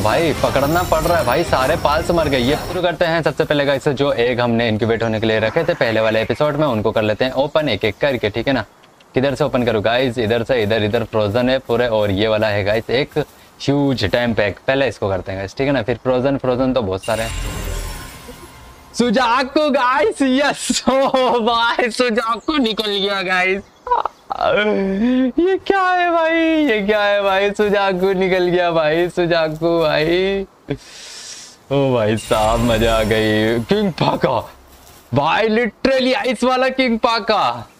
भाई पकड़ना पड़ रहा है भाई, सारे पाल्स मर गए। ये शुरू करते हैं सबसे पहले गाइस, जो एग हमने इंक्यूबेट होने के लिए रखे थे पहले वाले एपिसोड में, उनको कर लेते हैं ओपन एक एक करके, ठीक है ना। किधर से ओपन करूँ गाइस? इधर से, इधर इधर फ्रोजन है पूरे, और ये वाला है गाइस एक ह्यूज टैम पैक। पहले इसको करते हैं गाइस, ठीक है ना, फिर फ्रोजन। फ्रोजन तो बहुत सारे हैं। सुजाकू गाइस, यस ओ भाई सुजाकू निकल गया गाइस। ये क्या है भाई, ये क्या है भाई? सुजाकू निकल गया भाई, सुजाकू भाई। ओ भाई साहब मजा आ गई। किंग पाका भाई, लिटरली आइस वाला किंग पाका।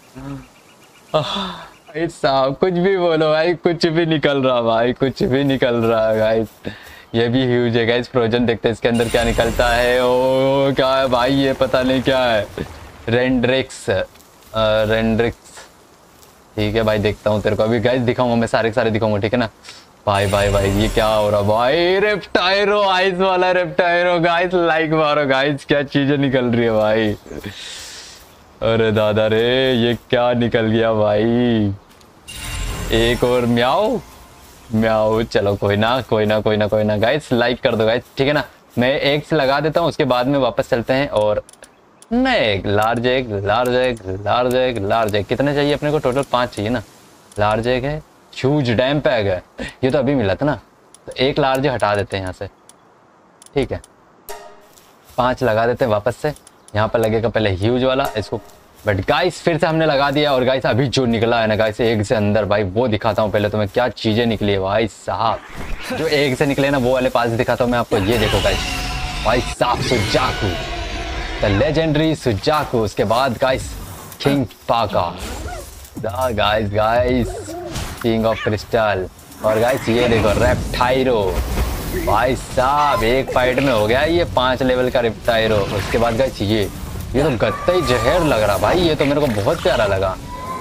भाई साहब कुछ भी बोलो भाई, कुछ भी निकल रहा भाई, कुछ भी निकल रहा है गाइस। ये भी ह्यूज है गाइस। फ्रोजन देखते हैं इसके अंदर क्या निकलता है। ओ क्या है भाई, ये पता नहीं क्या है। रेंड्रिक्स, रेंड्रिक्स, ठीक है भाई देखता हूँ तेरे को अभी गाइस, दिखाऊंगा मैं, सारे सारे दिखाऊंगा, ठीक है ना। भाई भाई भाई ये क्या हो रहा भाई? रेप्टायरो, आइस वाला रेप्टायरो गाइस, लाइक मारो गाइस, क्या चीजें निकल रही है भाई। अरे दादा रे, ये क्या निकल गया भाई? एक और म्याओ म्याओ, चलो कोई ना कोई ना कोई ना कोई ना गाइस, लाइक कर दो गाइस, ठीक है ना। मैं एक से लगा देता हूँ, उसके बाद में वापस चलते हैं। और मैं एक large egg, large egg, large egg, large egg, कितने चाहिए अपने को? टोटल 5 चाहिए ना। लार्ज एग है, ह्यूज डैम पैग है, ये तो अभी मिला था ना, तो एक लार्ज हटा देते हैं यहाँ से, ठीक है। 5 लगा देते हैं वापस से। यहाँ पर लगेगा पहले ह्यूज वाला, इसको बट गाइस फिर से हमने लगा दिया। और गाइस अभी जो निकला है ना गाइस एग से अंदर भाई, वो दिखाता हूँ पहले तुम्हें क्या चीजें निकली है भाई साहब। जो एग से निकले ना वो वाले पास दिखाता हूँ मैं आपको। ये देखो गाइस, भाई साहब सुजाकू, द लेजेंडरी सुजाकू। उसके बाद गाइस किंग पाका, guys guys king of crystal. और गाइस ये देखो रेप्टायरो, भाई साहब एक फाइट में हो गया ये 5 लेवल का रेप्टायरो। उसके बाद गाइस ये तो गत्ता ही जहर लग रहा भाई, ये तो मेरे को बहुत प्यारा लगा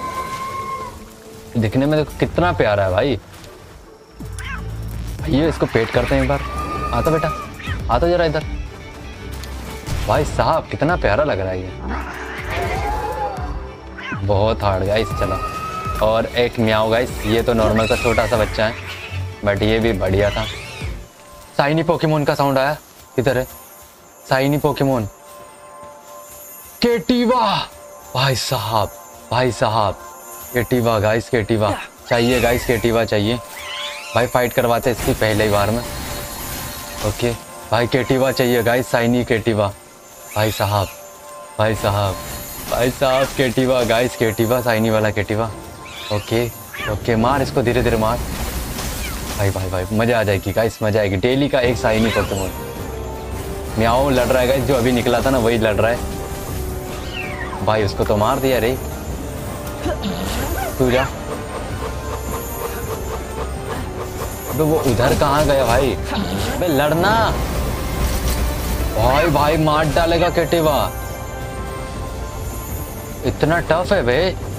दिखने में, देखो कितना प्यारा है भाई। ये इसको पेट करते हैं एक बार। आता बेटा, आता जरा इधर। भाई साहब कितना प्यारा लग रहा है ये, बहुत हार्ड गाइस। चलो और एक म्याओ गाइस, ये तो नॉर्मल सा छोटा सा बच्चा है, बट ये भी बढ़िया था। साइनी पोकेमोन का साउंड आया, किधर है साइनी पोकेमोन? केटीवा, भाई साहब, भाई साहब केटीवा गाइस, केटीवा चाहिए गाइस, केटीवा चाहिए भाई। फाइट करवाते इसकी पहले ही बार में। ओके भाई केटीवा चाहिए गाइस, साइनी केटीवा, भाई साहब, भाई साहब, भाई साहब केटीवा गाइस, केटीवा साइनी वाला केटीवा। ओके ओके मार इसको, धीरे धीरे मार भाई। भाई भाई मजा आ जाएगी गाइस, मजा आएगी। डेली का एक साइनी पोकेमोन। म्याओ लड़ रहा है गाइस, जो अभी निकला था ना वही लड़ रहा है भाई। उसको तो मार दिया रे, तू जा। तो वो उधर कहाँ गया भाई? बे लड़ना भाई, भाई मार डालेगा केटीवा, इतना टफ है बे।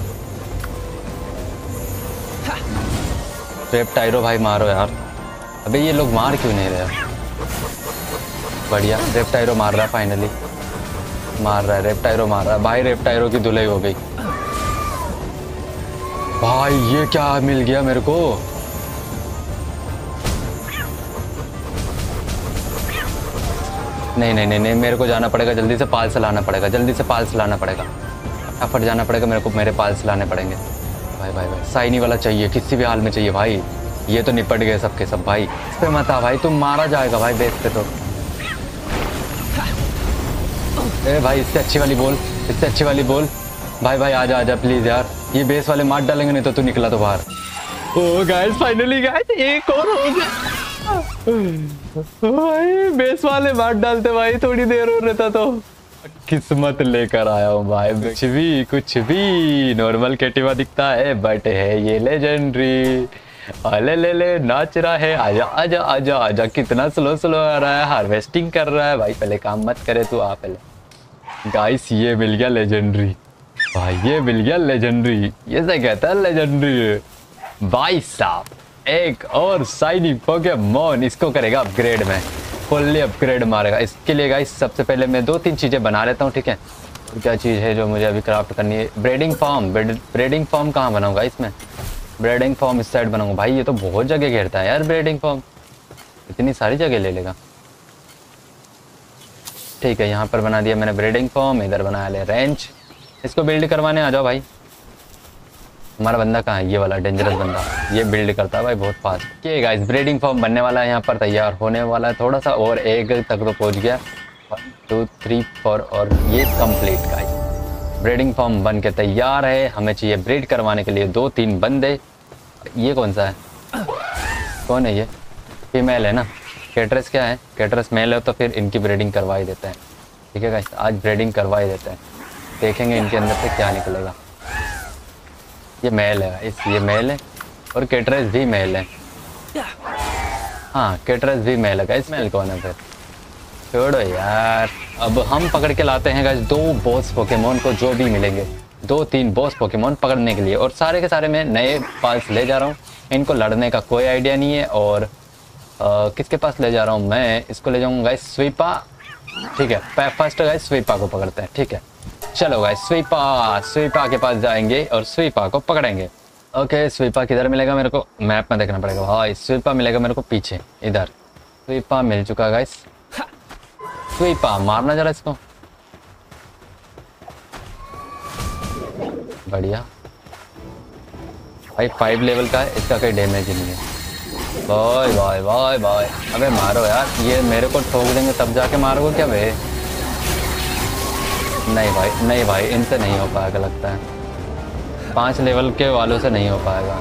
रेप्टायरो भाई मारो यार। अबे ये लोग मार क्यों नहीं रहे? बढ़िया रेप्टायरो मार रहा है, फाइनली मार रहा है, रेप्टायरो मार रहा है भाई। रेप्टायरो की धुलाई हो गई भाई। ये क्या मिल गया मेरे को? नहीं नहीं नहीं नहीं, मेरे को जाना पड़ेगा, जल्दी से पाल्स लाना पड़ेगा, जल्दी से पाल्स लाना पड़ेगा, फटाफट जाना पड़ेगा मेरे को, मेरे पाल्स लाने पड़ेंगे भाई। भाई भाई साइनी वाला चाहिए, किसी भी हाल में चाहिए भाई। ये तो निपट गए सबके सब भाई। इस पे मत आ भाई, तुम मारा जाएगा भाई बेस पे तो। ए भाई इससे अच्छी वाली बोल, इससे अच्छी वाली बोल भाई। भाई आजा आजा प्लीज यार, ये बेस वाले मार डालेंगे नहीं तो तू निकला तो बाहर। ओ गाइस फाइनली गाइस एक और हो गया भाई। बेस वाले मार डालते भाई, थोड़ी देर हो रहता तो। किस्मत लेकर आया हूँ भाई, कुछ भी नॉर्मल केटीवा दिखता है बट है ये लेजेंडरी। अले ले ले नाच रहा है, आजा आजा आजा आजा। कितना स्लो स्लो आ रहा है, हार्वेस्टिंग कर रहा है भाई। पहले काम मत करे तू, आ पहले। गाइस ये मिल गया लेजेंडरी भाई, ये मिल गया लेजेंडरी, ये से कहता है लेजेंडरी भाई साहब। एक और साइनी पोकेमोन, इसको करेगा अपग्रेड में, फुल्ली अपग्रेड मारेगा। इसके लिए गाइस सबसे पहले मैं 2-3 चीजें बना लेता हूँ, ठीक है। और क्या चीज़ है जो मुझे अभी क्राफ्ट करनी है? Breeding farm. ब्रीडिंग फार्म कहाँ बनाऊंगा इसमें? ब्रीडिंग फार्म इस साइड बनाऊंगा भाई। ये तो बहुत जगह घेरता है यार ब्रीडिंग फार्म, इतनी सारी जगह ले लेगा। ठीक है, यहाँ पर बना दिया मैंने ब्रीडिंग फॉर्म, इधर बना लिया रेंच। इसको बिल्ड करवाने आ जाओ भाई। हमारा बंदा कहाँ है? ये वाला डेंजरस बंदा, ये बिल्ड करता है भाई बहुत फास्ट। ठीक है गाइस, ब्रीडिंग फॉर्म बनने वाला है, यहाँ पर तैयार होने वाला है थोड़ा सा, और एक तक तो पहुँच गया। 1 2 3 4 और ये कंप्लीट गाइस। ब्रीडिंग फॉर्म बन के तैयार है। हमें चाहिए ब्रीड करवाने के लिए 2-3 बंदे। ये कौन सा है? कौन है ये? फीमेल है ना? कैटरस क्या है? कैटरस मेल है, तो फिर इनकी ब्रीडिंग करवा ही देते हैं। ठीक है गाइस, आज ब्रीडिंग करवा ही देते हैं, देखेंगे इनके अंदर से क्या निकलेगा। ये मेल है, ये मेल है और कैटरस भी मेल है। हाँ, कैटरस भी मेल है गाइस। मेल कौन है फिर? छोड़ो यार। अब हम पकड़ के लाते हैं गाइस 2 बॉस पोकेमोन को, जो भी मिलेंगे 2-3 बॉस पोकेमोन पकड़ने के लिए, और सारे के सारे मैं नए पास ले जा रहा हूँ। इनको लड़ने का कोई आइडिया नहीं है। और किसके पास ले जा रहा हूँ मैं? इसको ले जाऊँगा गाइस स्वीपा। ठीक है, फर्स्ट गाइस स्वीपा को पकड़ते हैं। ठीक है, चलो गाइस स्वीपा के पास जाएंगे और स्वीपा को पकड़ेंगे। ओके, स्वीपा किधर मिलेगा मेरे को? मैप में देखना पड़ेगा भाई। स्वीपा मिलेगा मेरे को पीछे, इधर। स्वीपा मिल चुका गाइस। स्वीपा मारना जरा इसको। बढ़िया भाई, 5 लेवल का है, इसका कोई डैमेज ही नहीं है। Bye bye bye bye. अबे मारो यार, ये मेरे को ठोक देंगे तब जाके मारोगे क्या बे? नहीं भाई, नहीं भाई, इनसे नहीं हो पाएगा लगता है। 5 लेवल के वालों से नहीं हो पाएगा।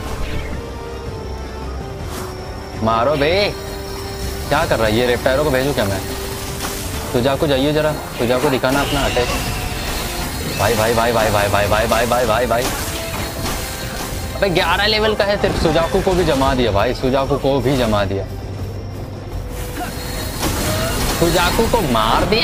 मारो बे। क्या कर रहा है ये? रेप्टायरों को भेजूं क्या मैं? सुजाकू जाइए जरा, सुजाकू दिखाना अपना अटैक। भाई भाई भाई भाई भाई भाई भाई भाई भाई भाई भाई। अबे 11 लेवल का है सिर्फ। सुजाकू को भी जमा दिया भाई, सुजाकू को भी जमा दिया। सुजाकू को मार दिया।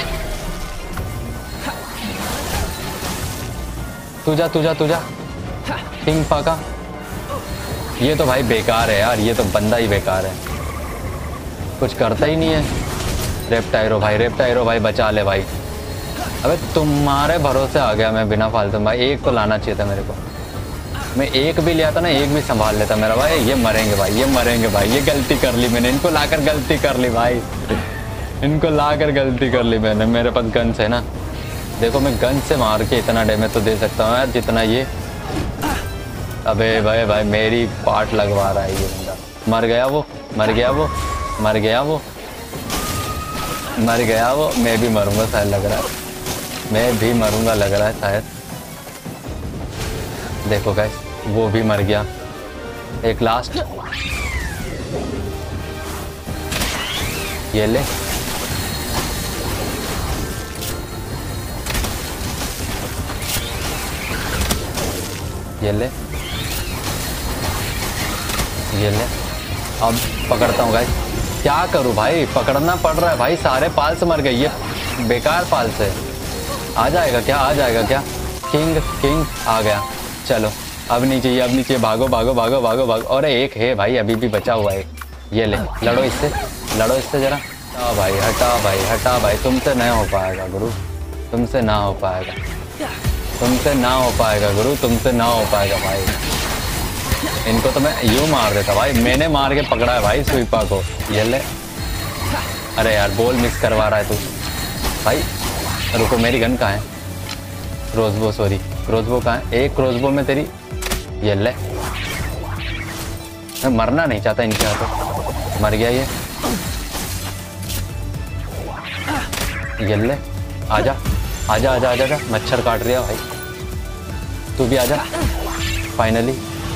तुझा तुझा तुझा किंग पाका। ये तो भाई बेकार है यार, ये तो बंदा ही बेकार है, कुछ करता ही नहीं है। रेप्टायरो भाई बचा ले भाई। अबे तुम्हारे भरोसे आ गया मैं बिना फालतू। भाई एक तो लाना चाहिए था मेरे को, मैं एक भी लिया था ना, एक भी संभाल लेता मेरा भाई। ये मरेंगे भाई, ये मरेंगे भाई। ये गलती कर ली मैंने, इनको लाकर गलती कर ली भाई, इनको लाकर गलती कर ली मैंने। मेरे पास गन्स है ना, देखो मैं गन से मार के इतना डैमेज तो दे सकता हूँ यार जितना ये। अबे भाई भाई मेरी पार्ट लगवा रहा है ये बंदा। मर गया वो, मर गया वो, मर गया वो, मर गया वो। मैं भी मरूंगा शायद, लग रहा है मैं भी मरूंगा लग रहा है शायद। देखो गाइस, वो भी मर गया। एक लास्ट, ये ले। ये ले, ये ले। अब पकड़ता हूँ गाइस। क्या करूँ भाई, पकड़ना पड़ रहा है भाई। सारे पाल्स मर गए, ये बेकार पाल्स है। आ जाएगा क्या? आ जाएगा क्या? किंग किंग आ गया। चलो अब नहीं चाहिए, अब नहीं चाहिए। भागो भागो भागो भागो भागो। और एक है भाई अभी भी बचा हुआ है। ये ले, लड़ो इससे, लड़ो इससे जरा। हटा भाई, हटा भाई, हटा भाई। तुमसे नहीं हो पाएगा गुरु, तुमसे ना हो पाएगा, तुमसे ना हो पाएगा गुरु, तुमसे ना हो पाएगा भाई। इनको तो मैं यूं मार देता भाई। मैंने मार के पकड़ा है भाई स्वीपा को। ये ले। अरे यार बॉल मिस करवा रहा है तू भाई। रुको, मेरी गन कहाँ है? क्रोसबो, सॉरी क्रोसबो कहाँ है? एक क्रोसबो में तेरी। ये ले। मैं मरना नहीं चाहता इनके हाथों। मर गया ये। ये ले। आजा आजा आजा आजा आजा। मच्छर काट रहा भाई, तू भी आजा। फाइनली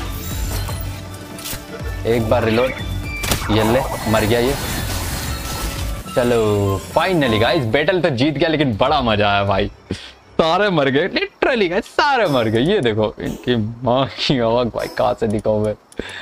एक बार रिलोड। ये ले, मर गया ये। चलो फाइनली गाइस, बैटल तो जीत गया, लेकिन बड़ा मजा आया भाई। सारे मर गए लिटरली गाइस, सारे मर गए। ये देखो इनकी माँ की आवाज भाई, कहाँ से दिखाऊं मैं?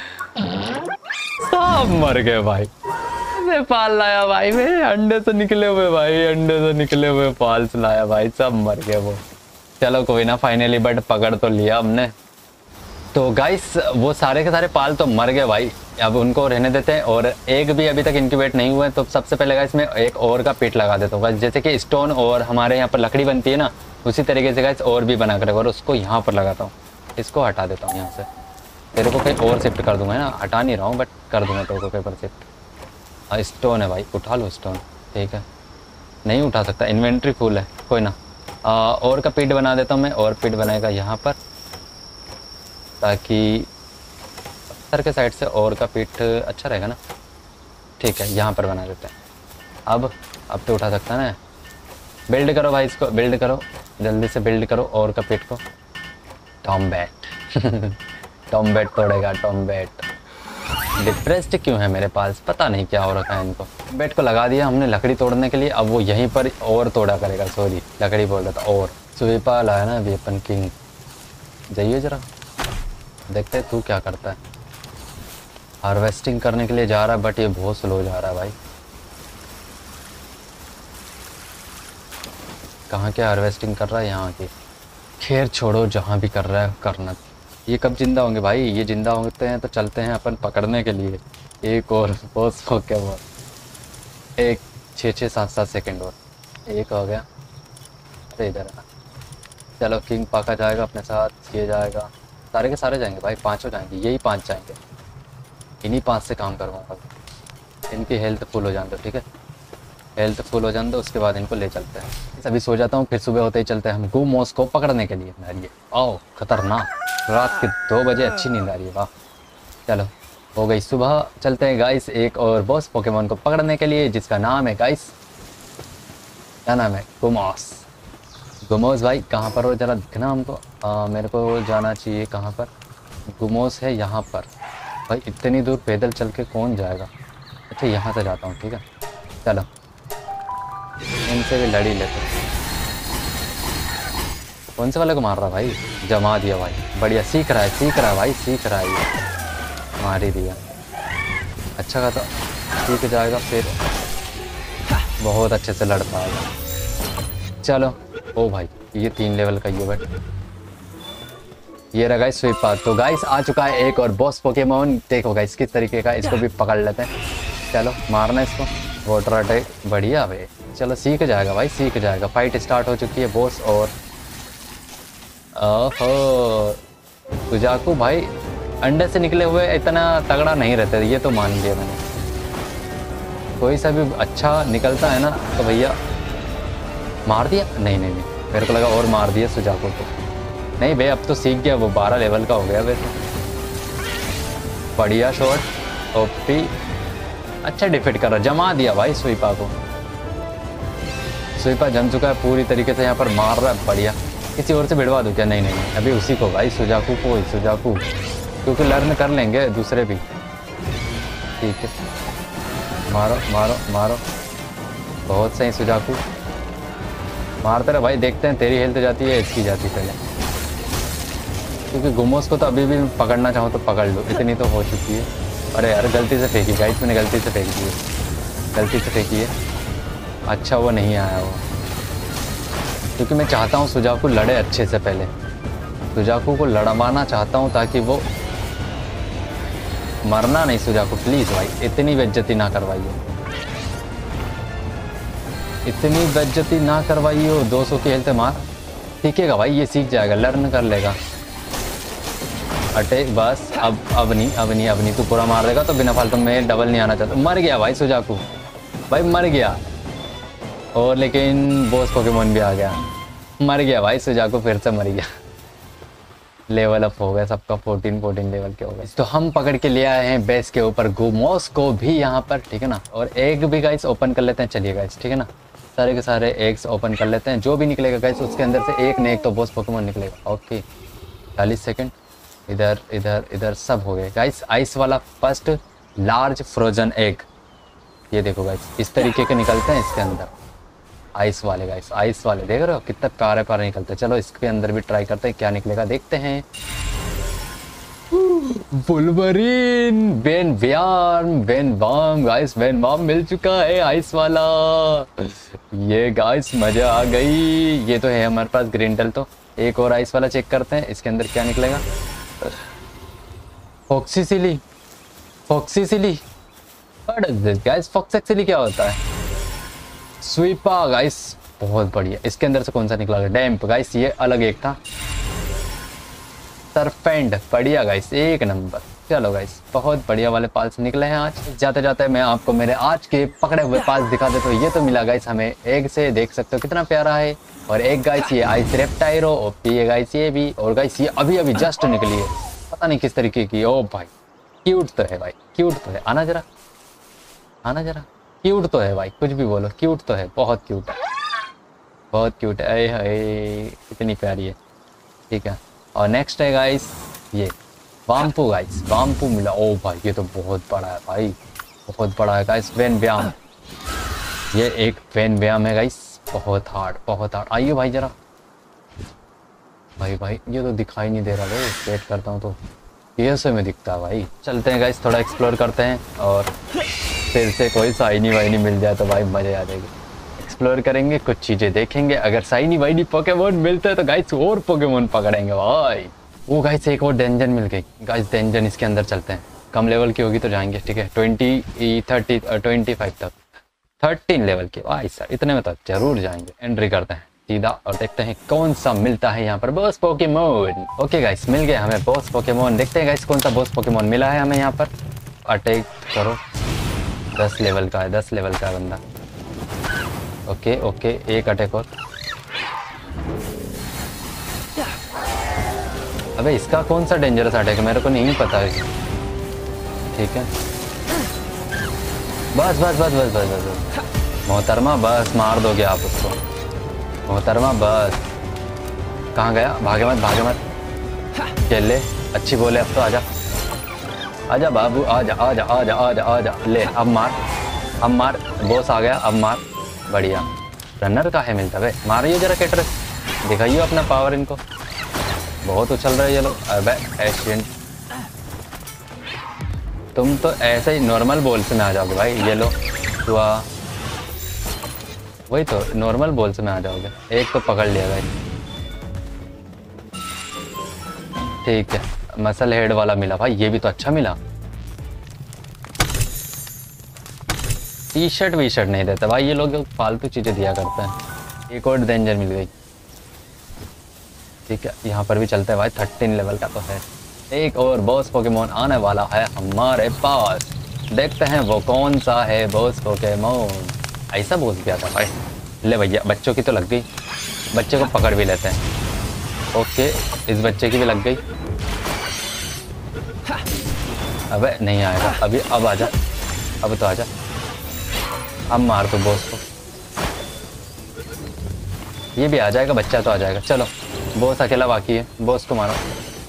सब मर गए भाई। मैं पाल लाया भाई, मैं अंडे से निकले हुए भाई, अंडे से निकले हुए पाल्स लाया भाई, सब मर गए वो। चलो कोई ना, फाइनली बट पकड़ तो लिया हमने। तो गाइस वो सारे के सारे पाल तो मर गए भाई, अब उनको रहने देते हैं। और एक भी अभी तक इनक्यूबेट नहीं हुए, तो सबसे पहले गाइस मैं एक और का पिट लगा देता हूँ। जैसे कि स्टोन और हमारे यहाँ पर लकड़ी बनती है ना, उसी तरीके से गाइस और भी बना कर, और उसको यहाँ पर लगाता हूँ। इसको हटा देता हूँ यहाँ से, तेरे को कहीं और शिफ्ट कर दूंगा ना, हटा नहीं रहा हूँ बट कर दूंगा तेरे को पेपर शिफ्ट। स्टोन है भाई, उठा लो स्टोन। ठीक है, नहीं उठा सकता, इन्वेंट्री फुल है, कोई ना। और का पिट बना देता हूँ मैं, और पिट बनाएगा यहाँ पर, ताकि पत्थर के साइड से और का पिट अच्छा रहेगा ना। ठीक है, यहाँ पर बना देते हैं। अब तो उठा सकता है ना। बिल्ड करो भाई, इसको बिल्ड करो, जल्दी से बिल्ड करो और का पिट को। टॉम्बैट टॉम्बैट तोड़ेगा, टॉम्बैट। डिप्रेस्ड क्यों है मेरे पास, पता नहीं क्या हो रखा है इनको। बेट को लगा दिया हमने लकड़ी तोड़ने के लिए, अब वो यहीं पर और तोड़ा करेगा। सॉरी, लकड़ी बोल रहा था। और स्वीपा लाया ना वेपन किंग, जाइए जरा देखते हैं तू क्या करता है। हार्वेस्टिंग करने के लिए जा रहा है, बट ये बहुत स्लो जा रहा है भाई। कहाँ के हार्वेस्टिंग कर रहा है, यहाँ की। खैर छोड़ो, जहाँ भी कर रहा है करना। ये कब जिंदा होंगे भाई, ये जिंदा होते हैं तो चलते हैं अपन पकड़ने के लिए। एक और बॉस हो क्या वो, एक 6-7 सेकंड और, एक हो गया। अरे इधर है ना, चलो किंग पाका जाएगा अपने साथ, ये जाएगा, सारे के सारे जाएंगे भाई, 5 हो जाएंगे, यही 5 जाएंगे। इन्हीं 5 से काम करवाऊंगा। इनकी हेल्थ फुल हो जाने दो, ठीक है, हेल्थ फुल हो जाने दो, उसके बाद इनको ले चलते हैं। अभी सो जाता हूँ, फिर सुबह होते ही चलते हैं हम गुमोस को पकड़ने के लिए। ये आओ, खतरनाक, रात के 2 बजे अच्छी नींद आ रही है, वाह। चलो हो गई सुबह, चलते हैं गाइस एक और बॉस पोकेमोन को पकड़ने के लिए, जिसका नाम है गाइस, क्या नाम है, गुमोस। गुमोस भाई कहाँ पर हो, जरा दिखना हमको। मेरे को जाना चाहिए कहाँ पर, गुमोस है यहाँ पर। भाई इतनी दूर पैदल चल के कौन जाएगा। अच्छा यहाँ से जाता हूँ, ठीक है, चलो इनसे भी लड़ी लेते। कौन से वाले को मार रहा भाई, जमा दिया भाई, बढ़िया, सीख रहा है भाई, सीख रहा है ये, मार ही दिया। अच्छा का तो सीख जाएगा, फिर बहुत अच्छे से लड़ पाएगा। चलो, ओ भाई ये 3 लेवल का ये बट ये रहा गाइस स्वीपर। तो गाइस आ चुका है एक और बॉस पोकेमोन, देखो गाइस किस तरीके का, इसको भी पकड़ लेते हैं। चलो मारना इसको, वाटर अटैक, बढ़िया भाई। चलो सीख जाएगा भाई, सीख जाएगा। फाइट स्टार्ट हो चुकी है बॉस और ओहो, सुजाकू भाई अंडे से निकले हुए इतना तगड़ा नहीं रहता, ये तो मान लिया मैंने। कोई सा भी अच्छा निकलता है ना तो भैया, मार दिया, नहीं, मेरे को लगा और मार दिया सुजाकू को। नहीं भाई अब तो सीख गया, वो 12 लेवल का हो गया वैसे। बढ़िया शॉट, ओपी, अच्छा डिफीट कर रहा, जमा दिया भाई स्वीपा को। स्वीपा जम चुका है पूरी तरीके से, यहाँ पर मार रहा है, बढ़िया। किसी और से भिड़वा दूँ क्या, नहीं, अभी उसी को भाई, सुजाकू को, सुजाकू, क्योंकि लर्न कर लेंगे दूसरे भी। ठीक है, मारो मारो मारो, बहुत सही सुजाकू, मारते रहे भाई। देखते हैं तेरी हेल्थ जाती है, इसकी जाती पहले, क्योंकि गुमोस को तो अभी भी पकड़ना चाहो तो पकड़ लो, इतनी तो हो चुकी है। अरे यार गलती से फेंकी गाइस, मैंने गलती से फेंक दी, गलती से फेंकी है। अच्छा वो नहीं आया वो, क्योंकि मैं चाहता हूँ सुजाकू लड़े अच्छे से, पहले सुजाकू को लड़वाना चाहता हूँ ताकि वो मरना नहीं। सुजाकू प्लीज़ भाई इतनी बेइज्जती ना करवाइए, इतनी बेइज्जती ना करवाइए। 200 की हेल्थ मार, सीखेगा भाई, ये सीख जाएगा, लर्न कर लेगा। अटैक बस, अब नहीं, तू पूरा मार देगा तो बिना फालतू में डबल नहीं आना चाहता। मर गया भाई सुजाकू, भाई मर गया। और लेकिन बॉस पोकेमोन भी आ गया, मर गया भाई सुजाकू, फिर से मर गया। लेवल अप हो गया सबका, 14 लेवल के हो गए। तो हम पकड़ के ले आए हैं बेस के ऊपर गुमोस को भी यहाँ पर, ठीक है ना। और एग भी गाइस ओपन कर लेते हैं, चलिए गाइस, ठीक है ना। सारे के सारे एग्स ओपन कर लेते हैं, जो भी निकलेगा गाइस उसके अंदर से एक न एक तो बॉस पोकेमोन निकलेगा। ओके 40 सेकेंड, इधर इधर इधर सब हो गए गाइस। आइस वाला फर्स्ट लार्ज फ्रोजन एग, ये देखो गाइस, इस तरीके के निकलते हैं इसके अंदर। आइस वाले गाइस, आइस वाले देख रहे हो कितना प्यारे प्यारे निकलते हैं। चलो इसके अंदर भी ट्राई करते हैं क्या निकलेगा, देखते हैं। वुल्वरीन, वेनवार्म गाइस, वेनवार्म मिल चुका है आइस वाला। ये गाइस मजा आ गई। ये तो है हमारे पास ग्रिंटल। तो एक और आइस वाला चेक करते हैं, इसके अंदर क्या निकलेगा। फॉक्सीसिली, व्हाट इज दिस गाइस, फॉक्सीसिली क्या होता है। स्वीपा गाइस, बहुत बढ़िया। इसके अंदर से कौन सा निकला, डैम्प गाइस, ये अलग एक था। सरपेंट, बढ़िया गाइस, एक नंबर। चलो गाइस, बहुत बढ़िया वाले पाल्स निकले हैं आज। जाते जाते मैं आपको मेरे आज के पकड़े हुए पाल्स दिखा देता हूँ। ये तो मिला गाइस हमें एग से, देख सकते हो कितना प्यारा है। और एक गाइस ये आइस रेप्टाइरो ओपी है गाइस ये भी। और गाइस ये अभी अभी जस्ट निकली है, पता नहीं किस तरीके की। ओ भाई क्यूट तो है भाई, क्यूट तो है। आना जरा, आना जरा। क्यूट तो है भाई, कुछ भी बोलो, क्यूट तो है, बहुत क्यूट है, बहुत क्यूट है। इतनी प्यारी है। ठीक है, और नेक्स्ट है गाइस ये वाम्पू गाइस, वाम्पू मिला। ओ भाई ये तो बहुत बड़ा है भाई, बहुत बड़ा है गाइस। वेन व्याम, ये एक वेन व्याम है गाइस, बहुत हार्ड, बहुत हार्ड। आइए भाई जरा। भाई भाई ये तो दिखाई नहीं दे रहा भाई, वेट करता हूँ तो ये में दिखता है भाई। चलते हैं गाइस, थोड़ा एक्सप्लोर करते हैं और फिर से कोई साइनी वाइनी मिल जाए तो भाई मजे आ जाएगी। एक्सप्लोर करेंगे, कुछ चीज़ें देखेंगे। अगर साइनी वाइनी पोकेमोन मिलते हैं तो गाइस और पोकेमोन पकड़ेंगे भाई। वो गाइस एक और डेंजन मिल गई गाइस, डेंजन इसके अंदर चलते हैं। कम लेवल की होगी तो जाएंगे, ठीक है। 20, 30, 25 तक, 13 लेवल की भाई साहब, इतने में तो जरूर जाएंगे। एंट्री करते हैं सीधा और देखते हैं कौन सा मिलता है यहाँ पर बॉस पोकेमोन। ओके गाइस, मिल गया हमें बॉस पोकेमोन। देखते हैं गाइस कौन सा बॉस पोकेमोन मिला है हमें यहाँ पर। अटैक करो, 10 लेवल का है, 10 लेवल का बंदा। ओके ओके, एक अटैक और। अबे इसका कौन सा डेंजरस अटैक है मेरे को नहीं पता है। ठीक है, बस बस बस बस बस बस मोहतरमा, बस मार दोगे आप उसको मोहतरमा, बस। कहाँ गया? भागे मत, भागे मत। खेल ले, अच्छी बोले अब तो। आजा आजा बाबू, आजा आजा आजा आजा आजा। ले अब मार, अब मार। बॉस आ गया, अब मार। बढ़िया। रनर का है मिलता है, मारिए जरा कैटरस, दिखाइए अपना पावर इनको। बहुत उछल रहे ये लोग। अबे एशियन, तुम तो ऐसे ही नॉर्मल बॉल से में आ जाओगे भाई। ये लो हुआ, वही तो नॉर्मल बॉल से में आ जाओगे। एक तो पकड़ लिया भाई, ठीक है। मसल हेड वाला मिला भाई, ये भी तो अच्छा मिला। टी शर्ट वी शर्ट नहीं देता भाई ये लोग, फालतू चीजें दिया करते हैं। एक और डेंजर मिल गई, ठीक है। यहाँ पर भी चलते हैं भाई, 13 लेवल का तो है। एक और बॉस पोकेमोन आने वाला है हमारे पास, देखते हैं वो कौन सा है बॉस पोकेमोन। ऐसा बोल दिया था भाई। ले भैया, बच्चों की तो लग गई, बच्चे को पकड़ भी लेते हैं। ओके, इस बच्चे की भी लग गई। अबे नहीं आएगा अभी, अब आजा, अब तो आजा, अब मार तो बॉस को। ये भी आ जाएगा, बच्चा तो आ जाएगा। चलो बॉस अकेला बाकी है, बॉस को मारो।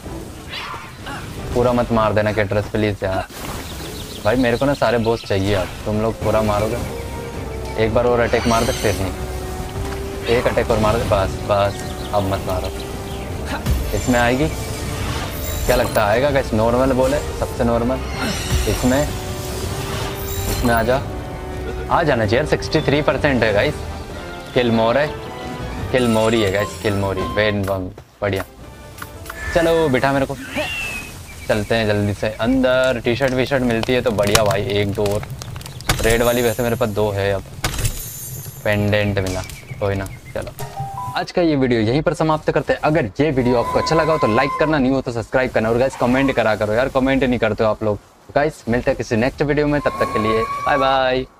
पूरा मत मार देना कैटरस प्लीज यार। भाई मेरे को ना सारे बॉस चाहिए अब, तुम लोग पूरा मारोगे। एक बार और अटैक मार दे, फिर नहीं। एक अटैक और मार दे, बस बस, अब मत मारो। इसमें आएगी क्या लगता है? आएगा कैसे? नॉर्मल बोले, सबसे नॉर्मल। इसमें आ जा, आ जाना चाहिए। 63% है गाइस। किलमोर है, किलमोरी है गाइस, किलमोरी। वेन बम, बढ़िया। चलो बिठा मेरे को, चलते हैं जल्दी से अंदर। टी शर्ट वी शर्ट मिलती है तो बढ़िया भाई। एक दो और रेड वाली, वैसे मेरे पास 2 है। अब पेंडेंट मिला, कोई ना। चलो आज का ये वीडियो यहीं पर समाप्त करते हैं। अगर ये वीडियो आपको अच्छा लगा हो तो लाइक करना, नहीं हो तो सब्सक्राइब करना। और गाइस कमेंट करा करो यार, कमेंट नहीं करते हो आप लोग। गाइस मिलते हैं किसी नेक्स्ट वीडियो में, तब तक के लिए बाय बाय।